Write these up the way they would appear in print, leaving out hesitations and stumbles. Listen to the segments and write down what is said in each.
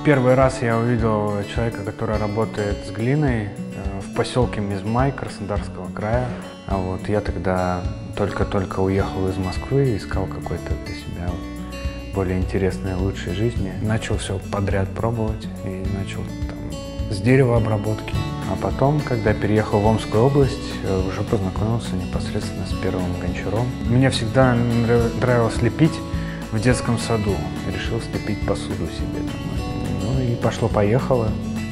Первый раз я увидел человека, который работает с глиной в поселке Мизмай Краснодарского края. Я тогда только-только уехал из Москвы, искал какой-то для себя более интересной, лучшей жизни. Начал все подряд пробовать и начал с деревообработки. А потом, когда переехал в Омскую область, уже познакомился непосредственно с первым гончаром. Мне всегда нравилось лепить в детском саду. Решил слепить посуду себе домой. И пошло-поехало.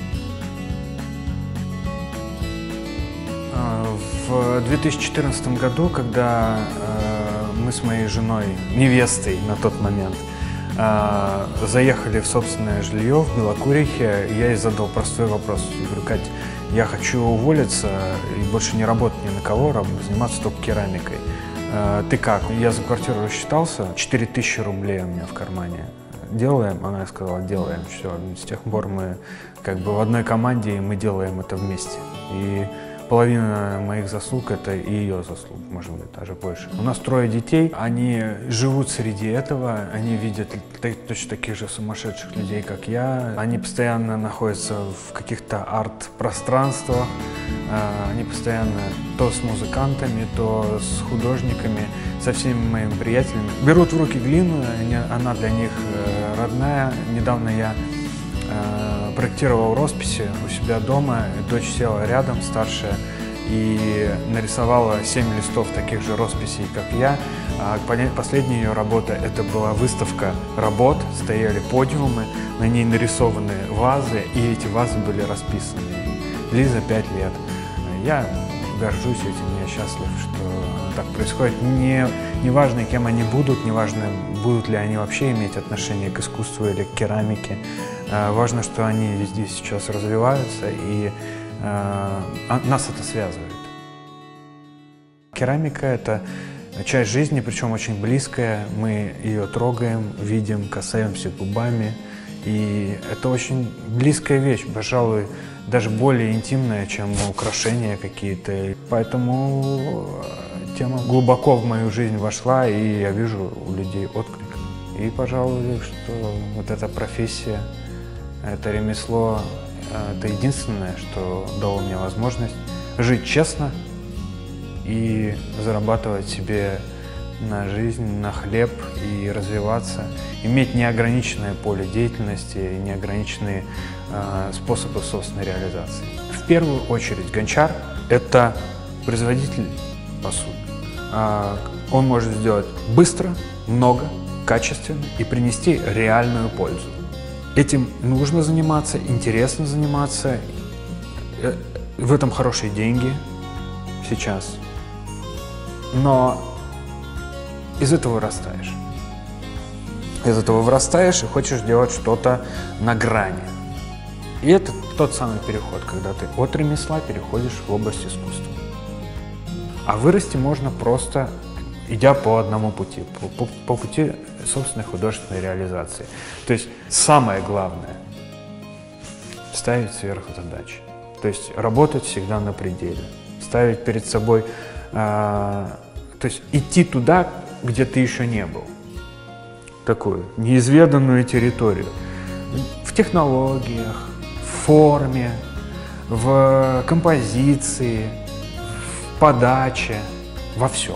В 2014 году, когда мы с моей женой, невестой на тот момент, заехали в собственное жилье в Белокурихе, я ей задал простой вопрос. Я говорю: Кать, я хочу уволиться и больше не работать ни на кого, заниматься только керамикой. Ты как? Я за квартиру рассчитался, 4000 рублей у меня в кармане. Делаем? Она сказала: делаем. Все. С тех пор мы в одной команде, и мы делаем это вместе. И половина моих заслуг — это и ее заслуг, может быть, даже больше. У нас 3 детей, они живут среди этого, они видят точно таких же сумасшедших людей, как я. Они постоянно находятся в каких-то арт-пространствах, они постоянно то с музыкантами, то с художниками, со всеми моими приятелями. Берут в руки глину, она для них родная. Недавно я проектировал росписи у себя дома, дочь села рядом, старшая, и нарисовала 7 листов таких же росписей, как я. Последняя ее работа — это была выставка работ, стояли подиумы, на ней нарисованы вазы, и эти вазы были расписаны. Лиза 5 лет. Я горжусь этим, я счастлив, что так происходит. Не важно, кем они будут, не важно, будут ли они вообще иметь отношение к искусству или к керамике. Важно, что они везде сейчас развиваются, и нас это связывает. Керамика — это часть жизни, причем очень близкая. Мы ее трогаем, видим, касаемся губами. И это очень близкая вещь, пожалуй, даже более интимная, чем украшения какие-то. Поэтому тема глубоко в мою жизнь вошла, и я вижу у людей отклик. И, пожалуй, что вот эта профессия, это ремесло, это единственное, что дало мне возможность жить честно и зарабатывать себе на жизнь, на хлеб и развиваться, иметь неограниченное поле деятельности и неограниченные способы собственной реализации. В первую очередь гончар — это производитель посуды. Он может сделать быстро, много, качественно и принести реальную пользу. Этим нужно заниматься, интересно заниматься. В этом хорошие деньги сейчас. Но из этого вырастаешь. Из этого вырастаешь и хочешь делать что-то на грани. И это тот самый переход, когда ты от ремесла переходишь в область искусства. А вырасти можно просто идя по одному пути, по пути собственной художественной реализации. То есть самое главное — ставить сверхзадачи. То есть работать всегда на пределе. Ставить перед собой, то есть идти туда, где ты еще не был. Такую неизведанную территорию. В технологиях, в форме, в композиции, в подаче, во всем.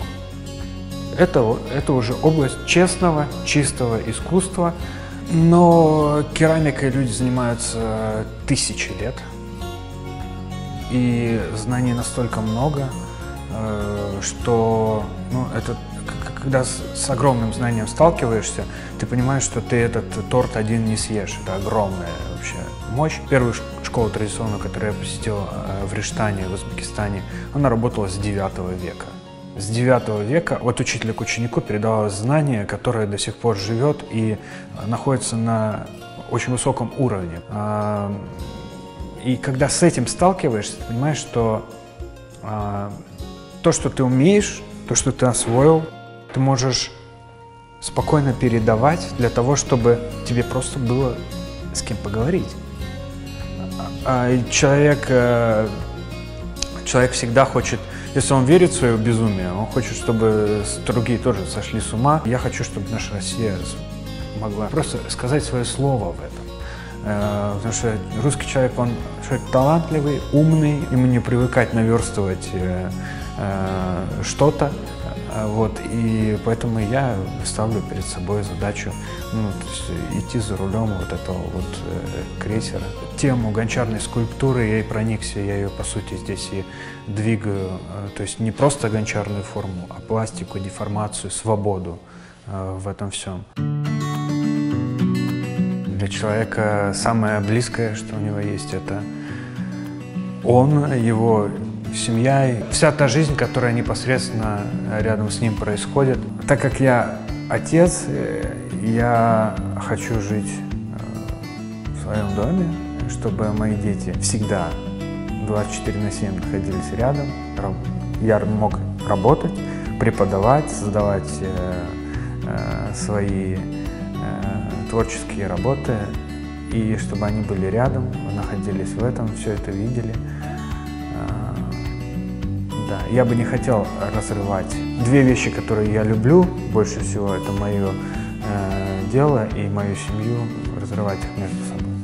Это уже область честного, чистого искусства. Но керамикой люди занимаются 1000 лет. И знаний настолько много, что когда с огромным знанием сталкиваешься, ты понимаешь, что ты этот торт один не съешь. Это огромная вообще мощь. Первую школу традиционную, которую я посетил в Риштане, в Узбекистане, она работала с 9 века. С 9 века от учителя к ученику передавалось знание, которое до сих пор живет и находится на очень высоком уровне. И когда с этим сталкиваешься, ты понимаешь, что то, что ты умеешь, то, что ты освоил, ты можешь спокойно передавать для того, чтобы тебе просто было с кем поговорить. Человек всегда хочет, если он верит в свое безумие, он хочет, чтобы другие тоже сошли с ума. Я хочу, чтобы наша Россия могла просто сказать свое слово в этом. Потому что русский человек, он человек талантливый, умный, ему не привыкать наверстывать что-то. Вот, и поэтому я ставлю перед собой задачу идти за рулем вот этого вот крейсера. Тему гончарной скульптуры я и проникся, я ее по сути здесь и двигаю. То есть не просто гончарную форму, а пластику, деформацию, свободу в этом всем. Для человека самое близкое, что у него есть, это он, его семья, и вся та жизнь, которая непосредственно рядом с ним происходит. Так как я отец, я хочу жить в своем доме, чтобы мои дети всегда 24/7 находились рядом. Я мог работать, преподавать, создавать свои творческие работы, и чтобы они были рядом, находились в этом, все это видели. Да, я бы не хотел разрывать. Две вещи, которые я люблю больше всего, это мое дело и мою семью, разрывать их между собой.